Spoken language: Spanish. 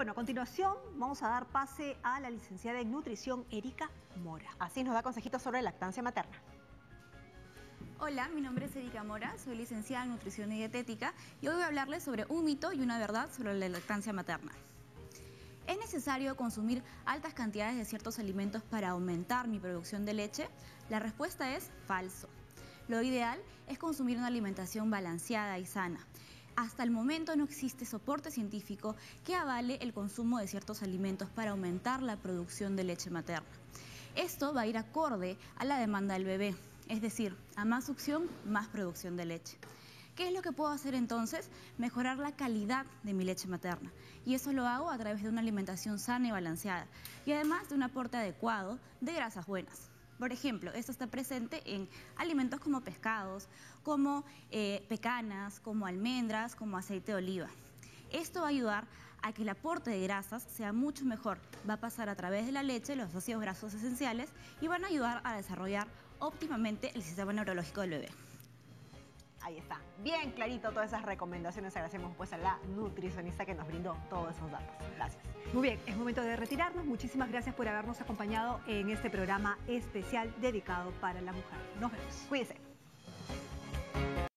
bueno, a continuación vamos a dar pase a la licenciada en nutrición, Erika Mora. Así nos da consejitos sobre lactancia materna. Hola, mi nombre es Erika Mora, soy licenciada en nutrición y dietética y hoy voy a hablarles sobre un mito y una verdad sobre la lactancia materna. ¿Es necesario consumir altas cantidades de ciertos alimentos para aumentar mi producción de leche? La respuesta es falso. Lo ideal es consumir una alimentación balanceada y sana. Hasta el momento no existe soporte científico que avale el consumo de ciertos alimentos para aumentar la producción de leche materna. Esto va a ir acorde a la demanda del bebé, es decir, a más succión, más producción de leche. ¿Qué es lo que puedo hacer entonces? Mejorar la calidad de mi leche materna. Y eso lo hago a través de una alimentación sana y balanceada. Y además de un aporte adecuado de grasas buenas. Por ejemplo, esto está presente en alimentos como pescados, como pecanas, como almendras, como aceite de oliva. Esto va a ayudar a que el aporte de grasas sea mucho mejor. Va a pasar a través de la leche los ácidos grasos esenciales y van a ayudar a desarrollar óptimamente el sistema neurológico del bebé. Ahí está, bien clarito todas esas recomendaciones. Agradecemos pues a la nutricionista que nos brindó todos esos datos. Gracias. Muy bien, es momento de retirarnos. Muchísimas gracias por habernos acompañado en este programa especial dedicado para la mujer. Nos vemos. Cuídense.